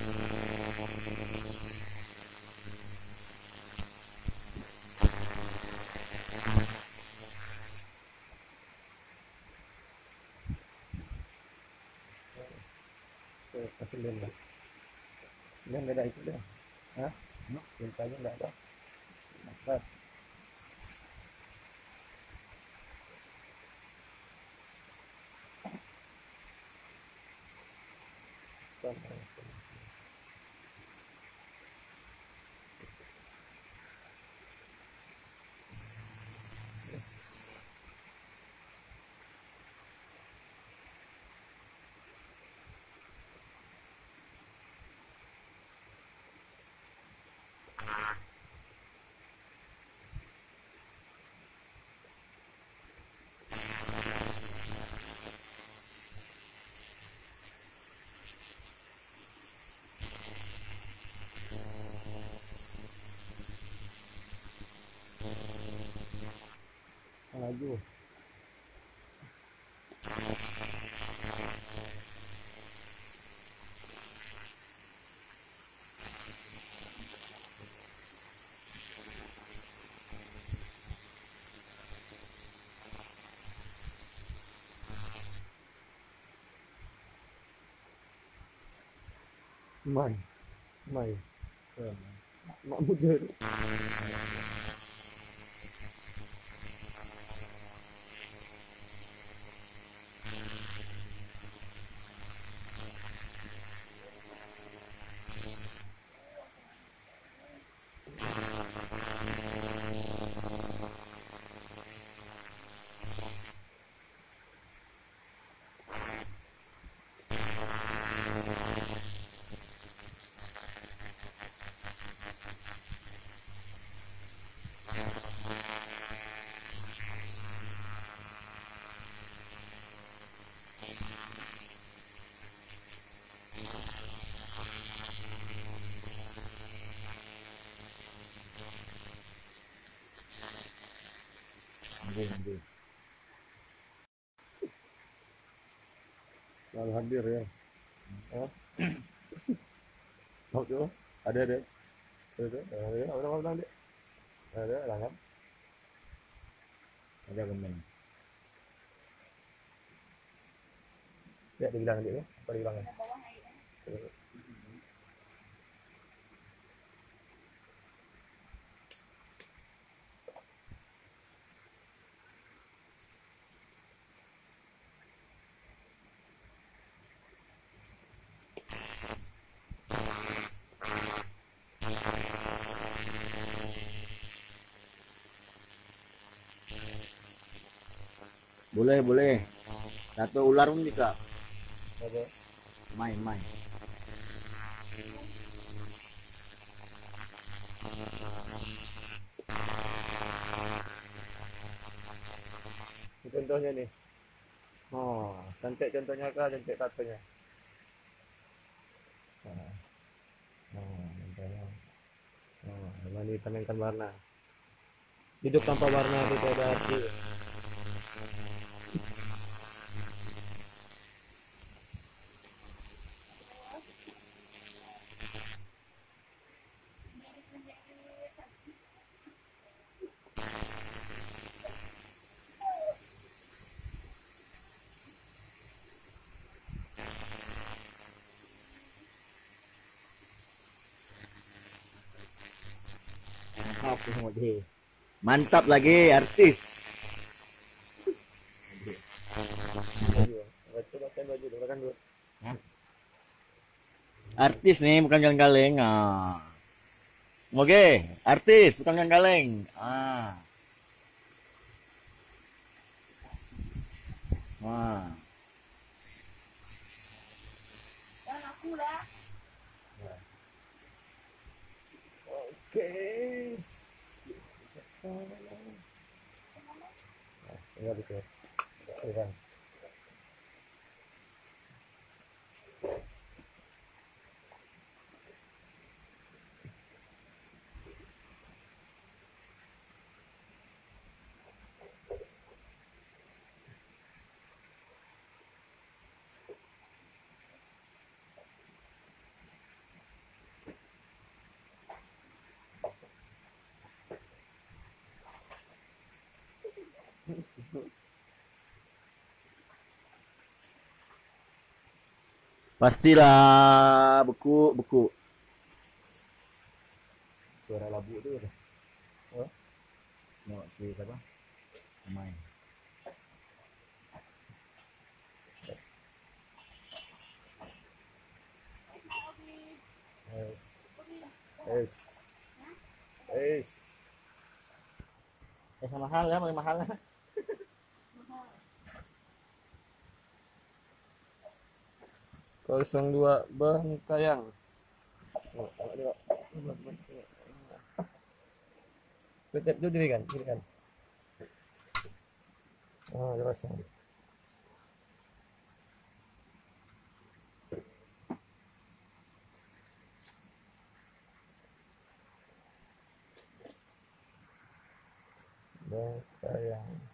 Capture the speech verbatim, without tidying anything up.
Kasih lem lah. Lem beda itu dah. Hah? Tintanya enggak ada. Dapat. Laju. Mai. Mai. Mak muda. Selalu hadir ya. Oh. Tahu tu? Ada ada. Ada ada. Ada orang orang dia. Ada langam. Ada gemen. Ya dibilang dia ya. Apa dibilang? Boleh, boleh. Satu ular pun bisa. Ada. Main, main. Contohnya nih. Oh, cantik contohnya kah, cantik katanya. Oh, oh, contohnya. Oh, mandi panenkan warna. Hidup tanpa warna itu tidak arti. Mantap lagi artis. Artis nih bukan kaleng-kaleng. Ah. Oke, artis bukan kaleng-kaleng. Ah. Wah. Dan aku lah. Oke. Tinggal itu. Silakan. Pastilah beku beku. Suara labu tu. Oh. Tengok si siapa? Main. Yes. Yes. Yes. Eh sama mahal ya, paling mahal. Kosong dua Bentayang. Oh, tengok tengok. Kutip tu diri kan, diri kan. Oh, dia pasang. Bentayang.